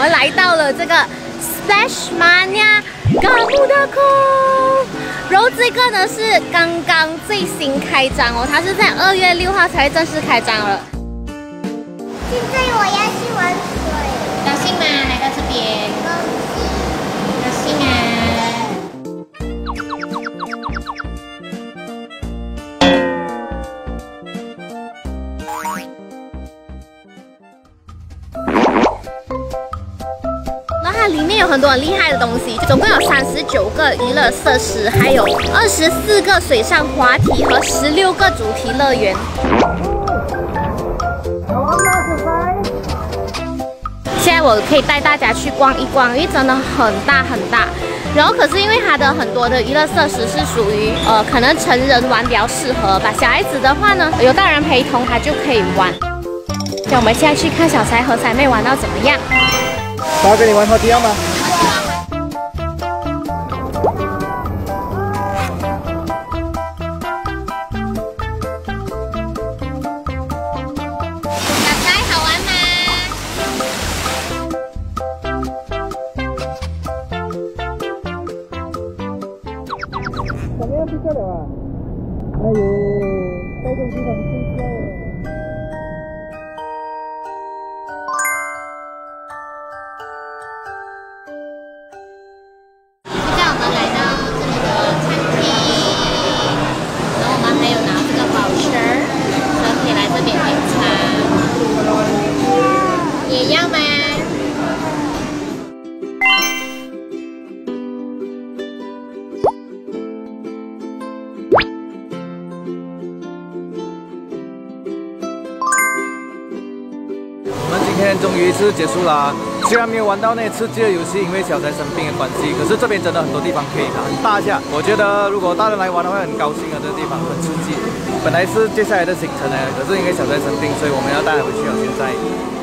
们来到了这个 Splashmania 港务大空，然后这个呢是刚刚最新开张哦，它是在2月6号才正式开张了。 现在我要去玩水， 高兴吗？来到这边，高兴啊！它里面有很多很厉害的东西，总共有39个娱乐设施，还有24个水上滑梯和16个主题乐园。现在我可以带大家去逛一逛，因为真的很大很大。然后可是因为它的很多的娱乐设施是属于可能成人玩比较适合吧，小孩子的话呢有大人陪同，他就可以玩。那我们现在去看小才和彩妹玩到怎么样。 爸跟你玩滑梯要吗？ 小才好玩吗？ 怎么样睡觉了啊？哎呦，带动机场睡觉了。 今天终于是结束啦，虽然没有玩到那些刺激的游戏，因为小才生病的关系，可是这边真的很多地方可以打，很大下。我觉得如果大人来玩的话，很高兴啊，这个地方很刺激。本来是接下来的行程呢，可是因为小才生病，所以我们要带他回去了。现在。